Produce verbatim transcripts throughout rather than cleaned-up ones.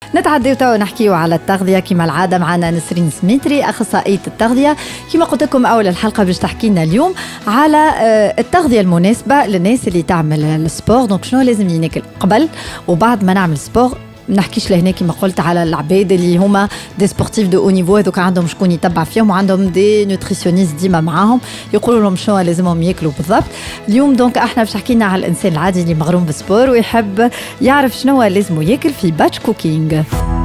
نتعدي وتوا نحكيو على التغذية كما العادة معنا نسرين سميتري أخصائية التغذية. كما قلت لكم أول الحلقة باش تحكي لنا اليوم على التغذية المناسبة للناس اللي تعمل السبور. دونك شنو لازم يناكل قبل وبعد ما نعمل سبور. نحكيش لهنا كما قلت على العباد اللي هما دي سبورتيف دو او نيفو، هذوك عندهم شكون يتبع فيهم وعندهم دي نوتريسيونيست ديما معاهم يقولوا لهم شنو لازمهم ياكلوا بالضبط. اليوم دونك احنا باش حكينا على الانسان العادي اللي مغروم بالسبور ويحب يعرف شنو لازمه ياكل في باتش كوكينج.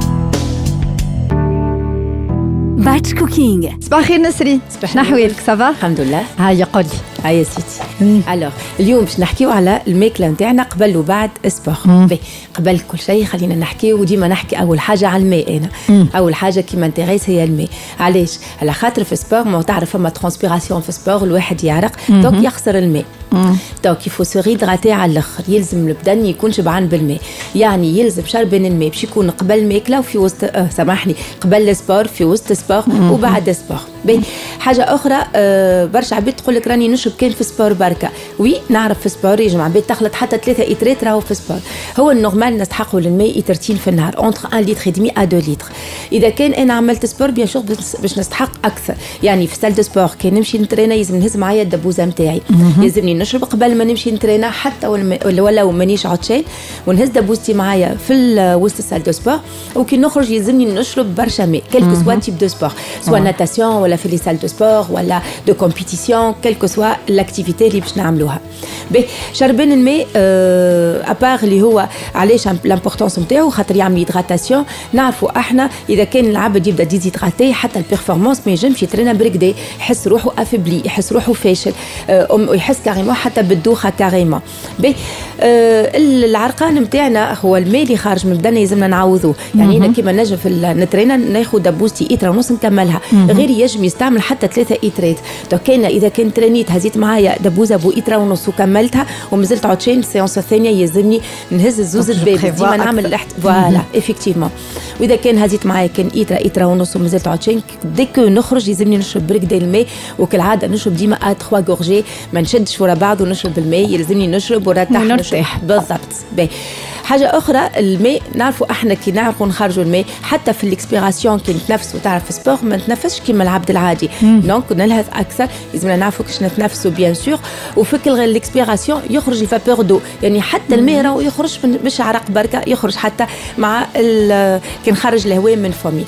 باتش كوكينج. صباح الخير نسري. شنو حوالك؟ سافا؟ الحمد لله. هيا قولي. هيا سيدي. الوغ اليوم باش نحكيو على الماكله نتاعنا قبل وبعد السبور. قبل كل شيء خلينا نحكيو، وديما نحكي اول حاجه على الماء. انا مم. اول حاجه كي مانتيريس هي الماء. علاش؟ على خاطر في السبور ما تعرف فما ترانسبيراسيون في السبور، الواحد يعرق دونك يخسر الماء. دونك يفو سو ريدغاتي على الاخر. يلزم البدن يكون شبعان بالماء، يعني يلزم شربان الماء باش يكون قبل الماكله وفي وسط اه سامحني قبل السبور في وسط السبور وبعد السبور. باهي حاجه اخرى، أه برشا عباد تقول لك راني نشرب كان في سبور بركه. وي نعرف في سبور يا جماعه عباد تخلط حتى ثلاثه ايترات راهو في سبور. هو النورمال نستحقوا للماء ايترتين في النهار اونتر واحد لتر ودمي ا اثنين لتر. اذا كان انا عملت سبور بيان سور باش نستحق اكثر، يعني في سال دو سبور كي نمشي نترينا يلزم نهز معايا الدبوزه نتاعي، يلزمني نشرب قبل ما نمشي نترينا حتى ولا ولا مانيش عطشان، ونهز دبوزتي معايا في وسط السال دو سبور. وكي نخرج يلزمني نشرب برشا ماء كلكو سوا تيب دو سبور، سوا ناتاسيون ولا في لي سال دو سبور ولا دو كومبيتيسيون، كلكو سوا لاكتيفيتي اللي باش نعملوها. باهي شربان الماء أه ابار اللي هو علاش لامبورطونس نتاعو خاطر يعمل هيدراتاسيون. نعرفوا احنا اذا كان العبد يبدا ديزيدراتي حتى البيرفورمانس ما ينجمش يترينا بركدي، يحس روحه افبلي، يحس روحه فاشل، أه يحس كاريمون حتى بالدوخه كاريمون. باهي أه العرقان نتاعنا هو الماء اللي خارج من بدنا يلزمنا نعوضوه. يعني انا كيما نجم في النترينا ناخذ دبوستي ايترا ونص نكملها، غير يجم يستعمل حتى ثلاثه ايترات. دونك انا اذا كنت ترينيت هزيت معايا دبوزه بو ايترا ونص وكملتها ومازلت عطشان السيونس الثانيه يلزمني نهز الزوز الباب ديما نعمل لحت فوالا افكتيفمون. واذا كان هزيت معايا كان ايترا ايترا ونص ومازلت عطشان ديك نخرج يلزمني نشرب بركدي الماء، وكالعاده نشرب ديما ا ثلاثة غورجي، ما نشدش ورا بعض ونشرب الماء، يلزمني نشرب ونرتاح نرتاح بالضبط. باهي حاجه اخرى الماء نعرفوا احنا كي نعرفوا نخرجوا الماء حتى في الاكسبيراسيون كي نتنفسوا، تعرف في سبور ما نتنفسش كيما العبد العادي، دونك نلهث اكثر، لازمنا نعرفوا كيفاش نتنفسوا بيان سور. وفي كل الاكسبيراسيون يخرج الفابور دو، يعني حتى الماء راهو يخرج مش عرق بركه، يخرج حتى مع كي نخرج الهواء من فمي.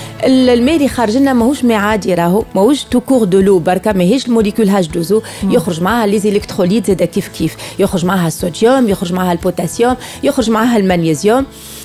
الماء اللي خارج لنا ماهوش ماء عادي، راهو ماهوش تو كور دو لو بركه، ماهيش الموليكول هاش دوزو، يخرج معها لي الكتروليت زاد كيف كيف، يخرج معها الصوديوم، يخرج معها البوتاسيوم، يخرج معها المغنيسيوم،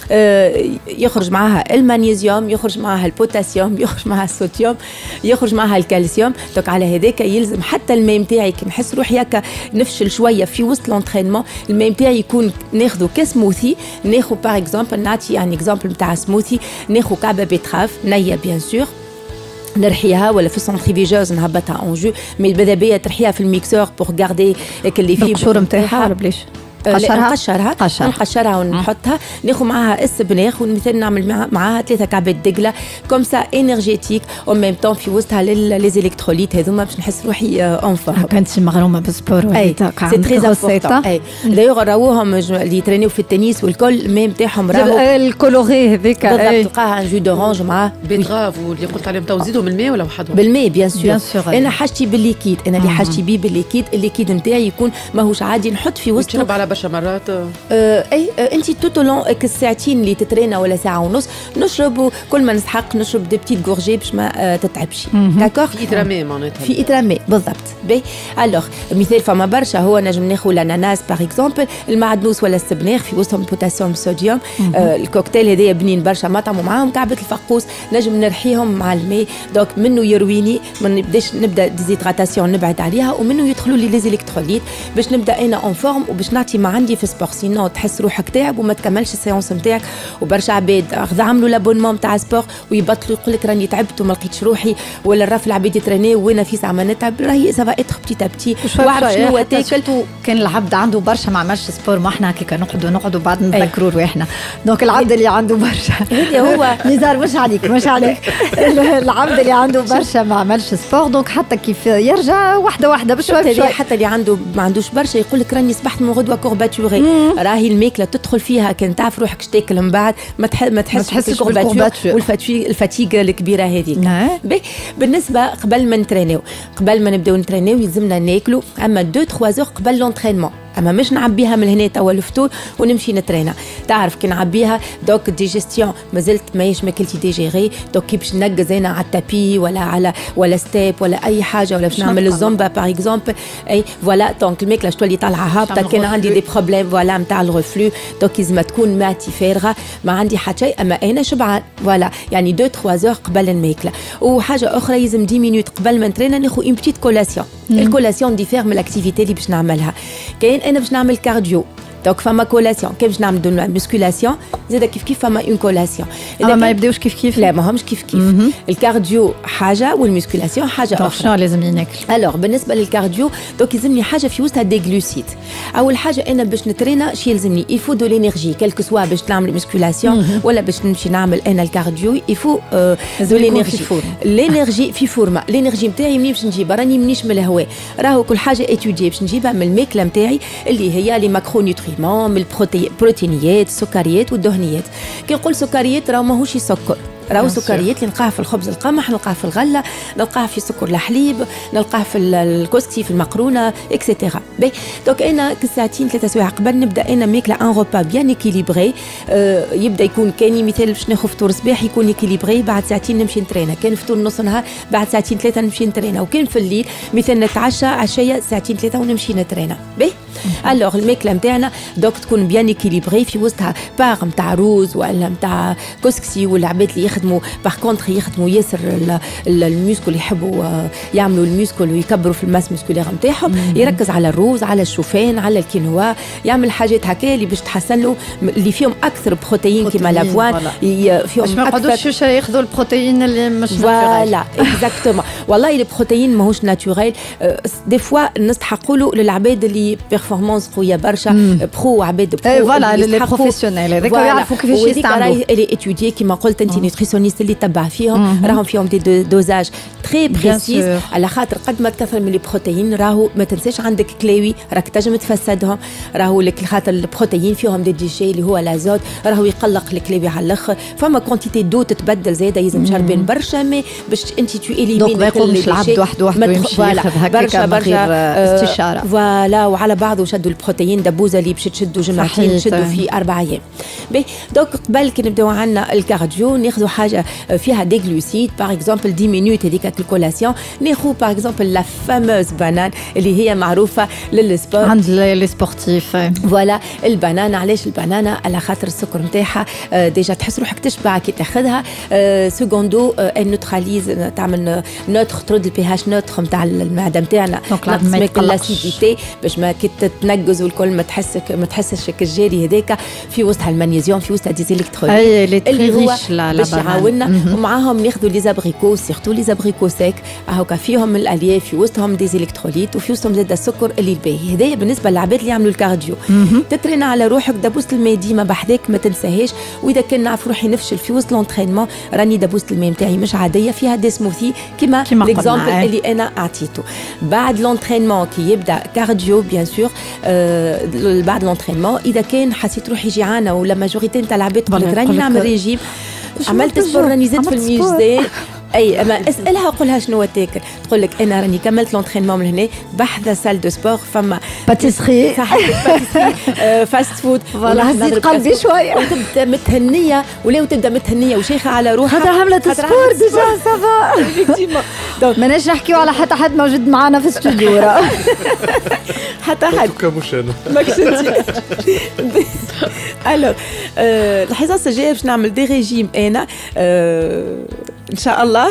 يخرج معها المغنيسيوم، يخرج معها البوتاسيوم، يخرج معها الصوديوم، يخرج معها الكالسيوم. دونك على هذاك يلزم حتى الماء نتاعي كي نحس روحي هكا نفشل شويه في وسط لونترينمون، الماء نتاعي يكون ناخذه كسموثي، ناخذ باغ اكزومبل نعطي يعني اكزومبل نتاع سموثي، ناخذ كعبه بيتراف نيه بيان سور نرحيها ولا في السنتريفيجوز نهبطها اون جو، مي ماذا بيا ترحيها في الميكسور بور غاردي اللي فيه القشور نتاعها ولا بلاش نقشرها نقشرها نقشرها ونحطها، ناخذ معاها السبناخ والمثال نعمل معاها ثلاثه كعبات دقله كوم سا انرجيتيك او ميم طون في وسطها لي زيليكتروليت هذوما باش نحس روحي اون فورم. كنت مغرومه بالسبور ولا سي تري امبورطون. اي دايوغ راوهم اللي يترينيو في التنس والكل ميم تاعهم راهو الكولوري هذيك تلقاها ان جو دورانج مع بيتغاف واللي قلت عليهم تو زيدوا من الماء ولا وحدهم؟ بالماء بيان سور. انا حاجتي بالليكيد، انا اللي حاجتي بيه بالليكيد، الليكيد نتاعي يكون ماهوش عادي نحط في وسط نشرب على برشا مرات. آه اي آه انت توتو لون الساعتين اللي تترينا ولا ساعه ونص نشرب كل ما نستحق نشرب دي بتيت غورجي باش ما آه تتعبش. داكور في إترامي معناتها في إترامي بالضبط. باهي الوغ مثال فما برشا هو نجم ناخذ الاناناس باغ اكزومبل، المعدنوس ولا السبناخ في وسطهم بوتاسيوم صوديوم. آه الكوكتيل هذايا بنين برشا مطعم ومعاهم كعبه الفقوس نجم نرحيهم مع الماء، دونك منه يرويني ما نبداش نبدا ديزيدراتاسيون نبعد عليها، ومنه يدخلوا لي لي زيليكتروليت باش نبدا انا اون فورم وباش نعطي ما عندي في سبور. سينو تحس روحك تعب وما تكملش السيونس نتاعك. وبرشا عباد اخذ عملوا لابونمون نتاع سبور ويبطلوا يقول لك راني تعبت وما لقيتش روحي، ولا الرف العباد يتريني وانا في ساعه ما نتعب، راهي سافا اتر بتي بتي واعرف شنو تاكل. كان العبد عنده برشا ما عملش سبور، ما احنا هكاك نقعدوا نقعدوا بعد نتذكروا رواحنا. دونك العبد اللي عنده برشا هذا هو نزار مش عليك مش عليك العبد اللي عنده برشا ما عملش سبور، دونك حتى كيف يرجع واحده واحده بشوي بشوي. حتى اللي عنده ما عندوش برشا يقول لك راني صبحت من غدوه كورباتوري راهي الماكله تدخل فيها كان تعرف روحك اش تاكل من بعد ما تحس ما تحسش بالكورباتور والفاتيغ الفاتيغ الكبيره هذيك. بالنسبه قبل ما نترينيو قبل ما نبداو نترينيو يلزمنا ناكلوا اما دو تخوا زور قبل لونترينمون، اما مش نعبيها من هنا توا الفطور ونمشي نترينا. تعرف كي نعبيها دوك ديجيستيون مازلت ماهيش ماكلتي ديجيري، دوك كي باش ننقز انا على التابي ولا على ولا ستيب ولا اي حاجه ولا باش نعمل الزومبا باغ اكزومبل اي فوالا دونك الماكله تولي طالعه هابطه كان عندي دي بروبليم فوالا نتاع الرفلو دوك لازم تكون معدتي فارغه ما عندي حتى شيء اما انا شبعان فوالا يعني دو تخوا زور قبل الماكله. وحاجه اخرى لازم عشرة مينوت قبل ما نترينا ناخذ اون بتيت كولاسيون. الكولاسيون ديفير من الاكتيفيتي اللي باش نعملها. كاين انا باش نعمل كارديو دونك فما كولاسيون كي باش نعمل دو مسكولاسيون زيد كيف كيف فما اون كولاسيون اما ما يبداوش كيف كيف لا ما همش كيف كيف. الكارديو حاجه والمسكولاسيون حاجه اخرى. شنو لازم ناكل؟ الوغ بالنسبه للكارديو دونك يلزمني حاجه في وسطها دي جلوسيد. اول حاجه انا باش نترينا شي يلزمني يفو دو لينيرجي كالكو سوا باش نعمل مسكولاسيون ولا باش نمشي نعمل انا الكارديو يفو دو لينيرجي. لينيرجي في فورما لينيرجي نتاعي منين باش نجيبها راني منيش من الهواء راهو كل حاجه اتودي باش نجيبها من الماكله نتاعي اللي هي لي ماكرو نوتريمون من البروتينيات السكريات والدهنيات. كي نقول سكريات راهو ماهوش سكر راهو سكريات اللي نلقاها في الخبز القمح نلقاها في الغله نلقاها في سكر الحليب نلقاها في الكسكسي في المقرونه اكسيتيرا. بي دونك انا كساعتين ثلاثه سوايع قبل نبدا انا ماكله ان روبا بيان اكيليبري أه يبدا يكون كاني مثال باش ناخذ فطور صباح يكون اكيليبري بعد ساعتين نمشي نترينا كان فطور نص نهار بعد ساعتين ثلاثه نمشي نترينا وكان في الليل مثال نتعشى عشيه ساعتين ثلاثه ونمشي نترينا. بي الوغ الماكله نتاعنا دوك تكون بيان اكيليبري في وسطها باغ نتاع روز ولا نتاع كسكسي ولا عباد اللي يخدموا باغ كونتر يخدموا ياسر الميسكول يحبوا يعملوا الميسكول ويكبروا في الماس مسكولير نتاعهم يركز على الروز على الشوفان على الكينوا يعمل حاجات هكا اللي باش تحسن له اللي فيهم اكثر بروتين كيما لافوان فيهم ما يقعدوش ياخذوا البروتين اللي مش فوالا اكزاكتومون. والله البروتين ماهوش ناتوريل دي فوا الناس تحقوا له للعباد اللي بيرفورمانس قويه برشا برو عباد برو فوالا لي بروفيسيونيل هذاك يعرفوا كيفاش يستعملوا. اللي اتودي كيما قلت انت نيوتريسيونيست اللي تبع فيهم راهم فيهم دي دوزاج تري بريسيز على خاطر قد ما كثر من البروتين راهو ما تنساش عندك كلاوي راك تنجم تفسدهم راهو لك خاطر البروتين فيهم دي ديشي اللي هو لازوت راهو يقلق الكلاوي على الاخر فما كونتيتي دو تتبدل زاده يلزم شربين برشا مي باش انت تو اليمين كل العبد وحده وحده يمشي ياخذ هكاك من غير استشاره فوالا وعلى بعضه شدوا البروتين دبوزه اللي باش تشدوا جمعتين تشدوا في اربع ايام. بي دونك قبل كي نبداو عندنا الكارديو ناخذوا حاجه فيها دي جلوسيد باغ اكزومبل عشرة مينوت هذيك الكولاسيون ناخذ باغ اكزومبل لا فاموز بانان اللي هي معروفه للسبور عند لي سبورتيف. فوالا البنانه علاش البنانه على خاطر السكر نتاعها ديجا تحس روحك تشبع كي تاخذها سكوندو ان نوتراليز تعمل نوتر ترد البي هاش نوتر نتاع المعده نتاعنا دونك لاسيديتي باش ما كي تتنقز والكل ما تحسك ما تحسش الجيري هذاك في وسطها المغنيسيوم في وسطها ديز الكتروليت اللي هو باش يعاوننا ومعاهم ناخذوا لي زابريكو سيرتو لي زابريكو سيك هاكا فيهم من الالياف في وسطهم ديز الكتروليت وفي وسطهم زاد السكر اللي الباهي. هذايا بالنسبه للعباد اللي يعملوا الكارديو تترينا على روحك دبوست الماء ديما بحذاك ما تنساهاش واذا كان نعرف روحي نفشل في وسط لونترينمون راني دبوست الماء نتاعي مش عاديه فيها دي سموثي كيما ليكزامبل اللي انا اعطيته. بعد لونترينمون كي يبدا كارديو بيان سور آه بعد لونترينمون اذا كان حسيت روحي جيعانه ولا ماجوريتي نتاع العباد تقول لك راني نعمل ريجيم عملت سبور راني زدت في الميوزي اي اما اسالها قولها شنو تاكل تقول لك انا راني كملت لونترينمون من هنا بحذا سال دو سبور فما باتيسري فاست فود فوالا هزيت قلبي شويه وتبدا متهنيه ولا تبدا متهنيه وشيخه على روحها خاطر عملت سبور ديجا سافا دونك ماناش نحكيو على حتى حد موجود معنا في الاستوديو حتى حد مش انا ماكش انت. الو الحصه الجايه باش نعمل دي ريجيم انا ان شاء الله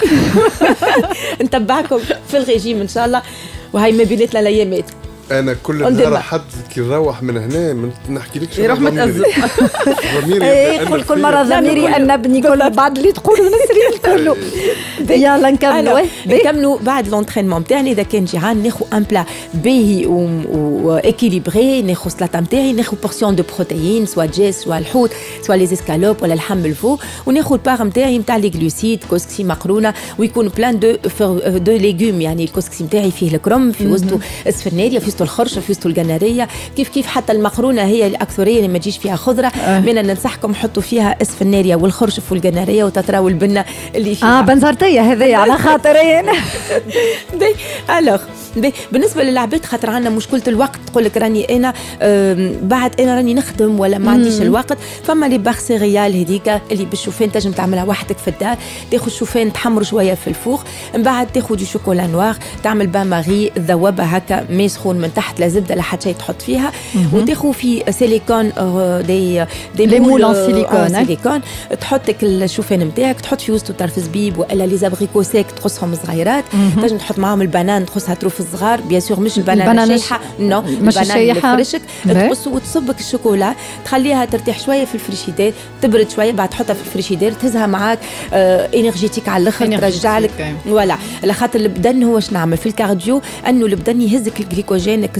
نتبعكم في الريجيم ان شاء الله وهي ما بيناتنا الايامات. انا كل نهار حد كي نروح من هنا نحكي لك يروح متأذب ضميري يقول كل مره ضميري انبني كل بعد اللي تقولوا نسرين كله. يلا نكملوا نكملوا بعد لونترينمون نتاعنا. اذا كان جيعان ناخذ ان بلا باهي واكيليبري ناخذ سلاطه نتاعي ناخذ بورسيون دو بروتيين سوا جيس سوا الحوت سوا لي اسكالوب ولا اللحم الفو وناخذ باغ نتاعي نتاع لي جلوسيد كسكسي مقرونه ويكون بلان دو دو ليغوم يعني الكسكسي نتاعي فيه الكرم في وسطه السفرناريه في وسط الخرش في وسط الجناريه، كيف كيف حتى المقرونه هي الاكثريه اللي ما تجيش فيها خضره. آه. من ننصحكم حطوا فيها اسفناريا والخرشف والجناريه وتتراو البنه اللي فيها. اه بنزرتيه هذه على خاطرين. بي الوغ بي بالنسبه للعباد خاطر عندنا مشكله الوقت، تقول لك راني انا بعد انا راني نخدم ولا ما عنديش الوقت، فما لي باغ سيريال هذيك اللي بالشوفان تنجم تعملها وحدك في الدار، تاخذ شوفان تحمر شويه في الفوق، من بعد تاخذ دي شوكولا نوار، تعمل بان ماري تذوبها هكا ماء سخون من تحت لا زبده لا حتى شيء تحط فيها، وتاخذ في سيليكون دي دي لي مول سيليكون سيليكون تحط الشوفان نتاعك، تحط في وسطه طرف زبيب والا لي زابريكو سيك تقصهم صغيرات، تنجم تحط معاهم البنان تقصها طروف صغار، بيان سور مش البنان الشايحه، نو مش الشايحه فرشك تقص وتصبك الشوكولا تخليها ترتاح شويه في الفريشيدير، تبرد شويه بعد تحطها في الفريشيدير تهزها معاك آه انرجيتيك على الاخر، ترجع لك فوالا. على خاطر البدن هو اش نعمل في الكارديو انه البدن يهزك الجليكوجين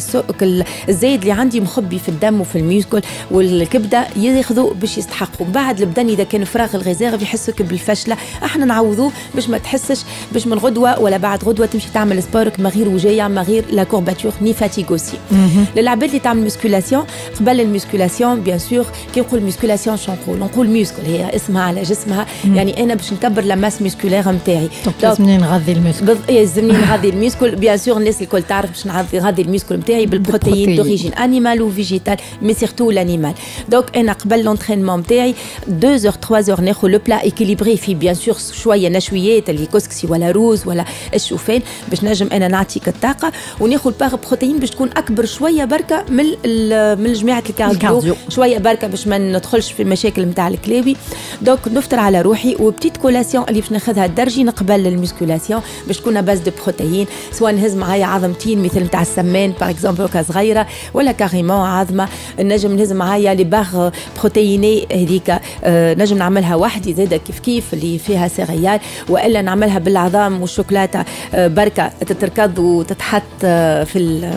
الزايد اللي عندي مخبي في الدم وفي الميوسكل والكبده ياخذوا باش يستحقوا. بعد البدن اذا كان فراغ الغذاء يحسك بالفشله، احنا نعوضوه باش ما تحسش باش من غدوه ولا بعد غدوه تمشي تعمل سبورك ما غير وجايه ما غير لا كورباتور ني فاتيغ اوسي. للعباد اللي تعمل مسكولاسيون قبل المسكولاسيون بيان سور كي نقول مسكولاسيون شو نقول نقول ميوسكل هي اسمها على جسمها، مم. يعني انا باش نكبر لا ماس مسكولير نتاعي لازمني نغذي المسكل، بض... لازمني نغذي المسكل بيان سور الناس الكل تعرف باش نغذي المسكل نتاعي بالبروتين دوريجين انيمال و فيجيتال مي سيرتو لانيمال. دونك انا قبل لونترينمون نتاعي deux heures trois heures ناخذ لو بلا ايكيليبري في بيان سور شويه نشويات اللي كسكسي ولا روز ولا الشوفان باش نجم انا نعطيك الطاقه، وناخذ باغ بروتين باش تكون اكبر شويه بركه من من جماعه الكارديو شويه بركه باش ما ندخلش في المشاكل نتاع الكلاوي. دونك نفطر على روحي وبتيت كولاسيون اللي باش ناخذها درجين قبل المسكولاسيون باش تكون باز دو بروتين، سواء نهز معايا عظمتين مثل نتاع السمان باغ اكزومبل هكا صغيره ولا كاريمون عظمه، نجم نهز معايا لي باغ بروتيني هذيك آه نجم نعملها وحدي زاده كيف كيف اللي فيها سيريال، والا نعملها بالعظام والشوكولاته آه بركه تتركض وتتحط آه في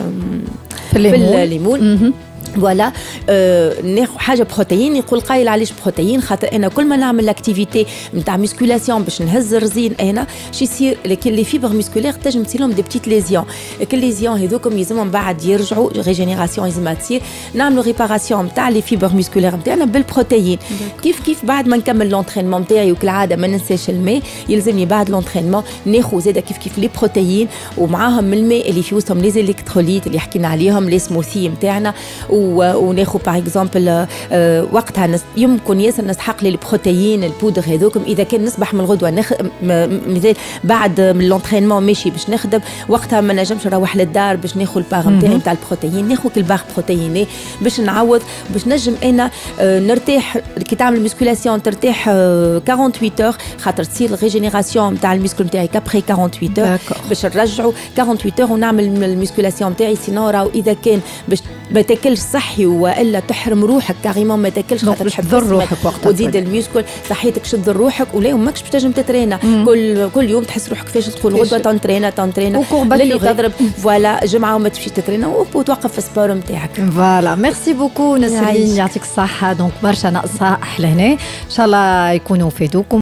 في الليمون, في الليمون. فوالا آه ناخذ حاجه بروتين. يقول قايل علاش بروتين؟ خاطر انا كل ما نعمل لاكتيفيتي نتاع مسكولاسيون باش نهز الرزين انا شي يصير لكن لي فيبر مسكولير تنجم تصير لهم دي بتيت ليزيون، كل ليزيون هذوكم يلزمهم بعد يرجعوا ريجينيراسيون لازم تصير، نعملوا ريباراسيون نتاع لي فيبر مسكولير نتاعنا بالبروتين. كيف كيف بعد ما نكمل لونترينمون نتاعي وكالعاده ما ننساش الماء، يلزمني بعد لونترينمون ناخذ زاده كيف كيف لي بروتين ومعاهم من الماء اللي في وسطهم لي زيليكتروليت اللي حكينا عليهم لي سموثي نتاعنا، وناخذ باغ اكزومبل وقتها يمكن ياسر نسحق لي البروتين البودر هذوكم اذا كان نصبح من الغدوه نخ... مثال بعد من لونترينمون ماشي باش نخدم وقتها ما نجمش نروح للدار باش ناخذ الباغ نتاعي نتاع البروتين، ناخذ الباغ بروتيني باش نعوض باش نجم انا نرتاح كي تعمل مسكولاسيون ترتاح ثمانية وأربعين اور خاطر تصير الريجينيراسيون نتاع المسكول نتاعي كابري ثمانية وأربعين اور باش نرجعوا ثمانية وأربعين اور ونعمل المسكولاسيون نتاعي. سينو راهو اذا كان باش ما تاكلش صحي والا تحرم روحك كاريمون ما تاكلش خاطر باش تضر روحك وقتها وتزيد الميوسكل صحيتك شد روحك ولا ماكش باش تنجم تترينا كل كل يوم تحس روحك كيفاش تقول غدوه تنترينا تنترينا اللي تضرب فوالا جمعه وما تمشي تترينا وتوقف في السبور نتاعك. فوالا ميرسي بوكو نسرين يعطيك الصحه. دونك برشا ناقصه احلى هنا ان شاء الله يكونوا فادوكم.